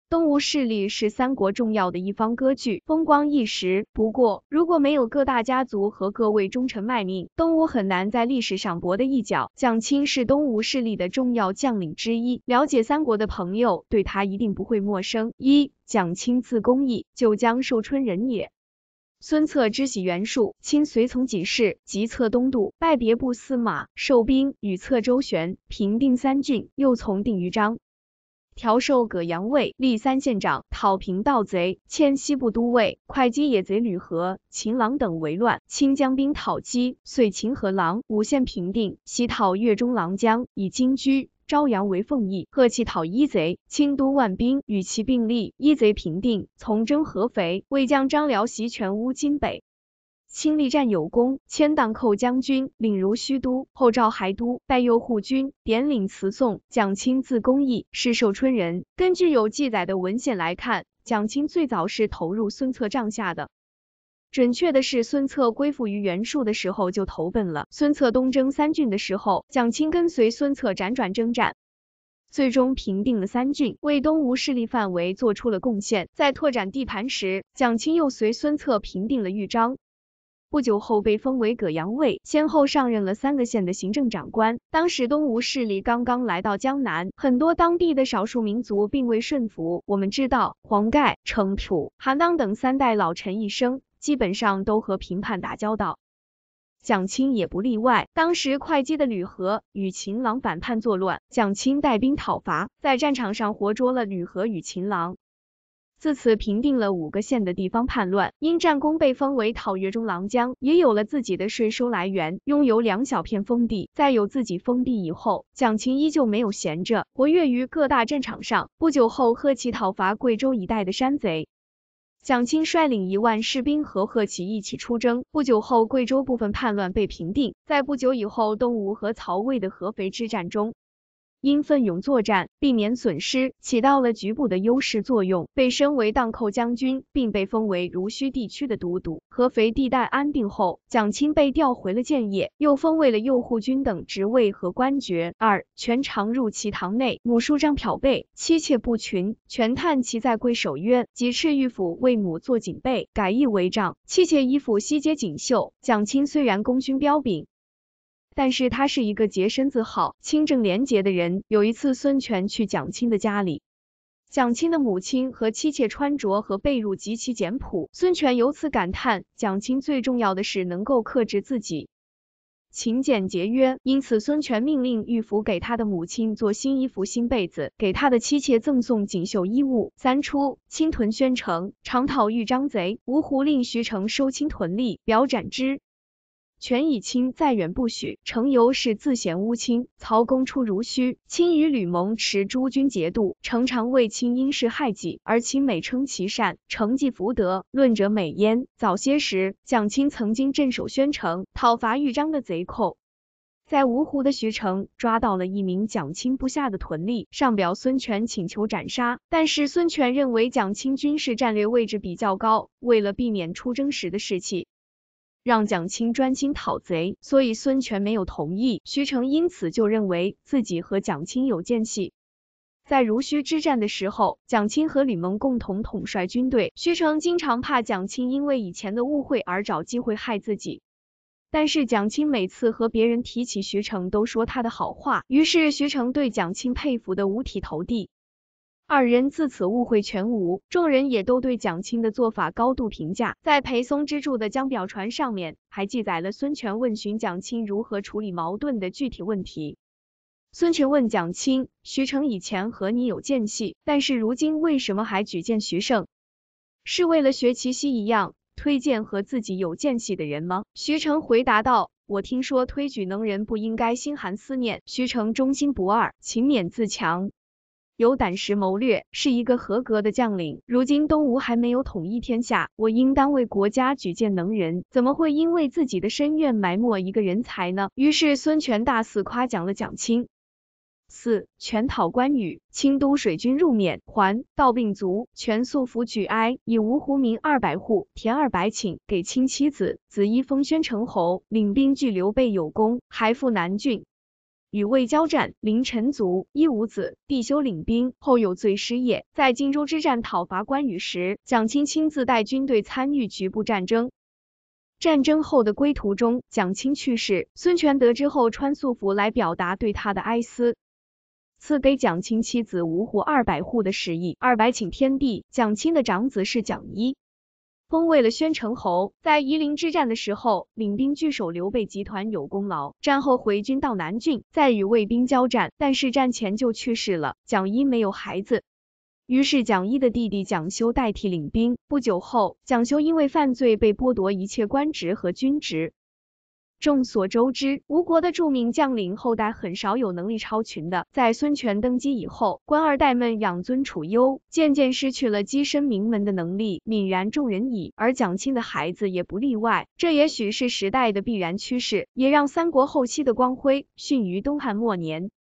东吴势力是三国重要的一方割据，风光一时。不过，如果没有各大家族和各位忠臣卖命，东吴很难在历史上搏得一角。蒋钦是东吴势力的重要将领之一，了解三国的朋友对他一定不会陌生。一、蒋钦字公义，九江寿春人也。孙策知喜袁术，亲随从几事，即策东渡，拜别部司马，授兵，与策周旋，平定三郡，又从定于章。调授葛阳尉，历三县长，讨平盗贼，迁西部都尉，会稽野贼吕和、秦郎等为乱，亲将兵讨击，遂秦河郎五县平定，西讨越中郎将，以金居、昭阳为奉义，贺其讨伊贼，亲督万兵，与其并立，伊贼平定，从征合肥，魏将张辽袭全乌津北。亲力战有功，迁荡寇将军，领如须都，后召还都，代右护军，典领词颂。蒋钦字公义，是寿春人。根据有记载的文献来看，蒋钦最早是投入孙策帐下的。准确的是，孙策归附于袁术的时候就投奔了。孙策东征三郡的时候，蒋钦跟随孙策辗转征战，最终平定了三郡，为东吴势力范围做出了贡献。在拓展地盘时，蒋钦又随孙策平定了豫章。不久后被封为葛阳尉，先后上任了3个县的行政长官。当时东吴势力刚刚来到江南，很多当地的少数民族并未顺服。我们知道，黄盖、程普、韩当等3代老臣一生基本上都和平叛打交道，蒋钦也不例外。当时会稽的吕和与秦郎反叛作乱，蒋钦带兵讨伐，在战场上活捉了吕和与秦郎。自此平定了5个县的地方叛乱，因战功被封为讨越中郎将，也有了自己的税收来源，拥有2小片封地。在有自己封地以后，蒋钦依旧没有闲着，活跃于各大战场上。不久后，贺启讨伐贵州一带的山贼，蒋钦率领1万士兵和贺启一起出征。不久后，贵州部分叛乱被平定。在不久以后，东吴和曹魏的合肥之战中，因奋勇作战，避免损失，起到了局部的优势作用，被升为荡寇将军，并被封为濡须地区的都督。合肥地带安定后，蒋钦被调回了建业，又封为了右护军等职位和官爵。2. 权常入其堂内，母舒张剽备，妻妾不群，权叹其在贵守约，及敕御府为母做警备，改易为帐，妻妾衣服悉皆锦绣。蒋钦虽然功勋彪炳，但是他是一个洁身自好、清正廉洁的人。有一次，孙权去蒋钦的家里，蒋钦的母亲和妻妾穿着和被褥极其简朴，孙权由此感叹，蒋钦最重要的是能够克制自己，勤俭节约。因此，孙权命令御府给他的母亲做新衣服、新被子，给他的妻妾赠送锦绣衣物。3出，侵屯宣城，常讨豫章贼，芜湖令徐成收侵屯吏，表斩之。权以亲再远不许，程游是自嫌乌亲。曹公出濡须，亲与吕蒙持诸军节度，程常为亲因事害己，而亲美称其善，程既福德，论者美焉。早些时，蒋钦曾经镇守宣城，讨伐豫章的贼寇，在芜湖的徐成抓到了一名蒋钦部下的屯吏，上表孙权请求斩杀，但是孙权认为蒋钦军事战略位置比较高，为了避免出征时的士气，让蒋钦专心讨贼，所以孙权没有同意。徐成因此就认为自己和蒋钦有间隙。在濡须之战的时候，蒋钦和吕蒙共同统帅军队，徐成经常怕蒋钦因为以前的误会而找机会害自己，但是蒋钦每次和别人提起徐成都说他的好话，于是徐成对蒋钦佩服的五体投地。2人自此误会全无，众人也都对蒋钦的做法高度评价。在裴松之著的《江表传》上面，还记载了孙权问询蒋钦如何处理矛盾的具体问题。孙权问蒋钦，徐成以前和你有间隙，但是如今为什么还举荐徐盛？是为了学齐奚一样，推荐和自己有间隙的人吗？徐成回答道，我听说推举能人不应该心寒思念，徐成忠心不二，勤勉自强，有胆识谋略，是一个合格的将领。如今东吴还没有统一天下，我应当为国家举荐能人，怎么会因为自己的深怨埋没一个人才呢？于是孙权大肆夸奖了蒋钦。4. 权讨关羽，清都水军入缅还，道病卒，权素服举哀，以芜湖民200户，田200顷，给亲妻子，子衣封宣城侯，领兵拒刘备有功，还复南郡。 与魏交战，凌陈卒，一无子，弟修领兵，后有罪师业。在荆州之战讨伐关羽时，蒋钦亲自带军队参与局部战争。战争后的归途中，蒋钦去世，孙权得知后穿素服来表达对他的哀思，赐给蒋钦妻子芜湖200户的食邑，200顷天地。蒋钦的长子是蒋一，封为了宣城侯。在夷陵之战的时候，领兵据守刘备集团有功劳，战后回军到南郡，再与魏兵交战，但是战前就去世了。蒋一没有孩子，于是蒋一的弟弟蒋修代替领兵。不久后，蒋修因为犯罪被剥夺一切官职和军职。众所周知，吴国的著名将领后代很少有能力超群的。在孙权登基以后，官二代们养尊处优，渐渐失去了跻身名门的能力，泯然众人矣。而蒋钦的孩子也不例外，这也许是时代的必然趋势，也让三国后期的光辉逊于东汉末年。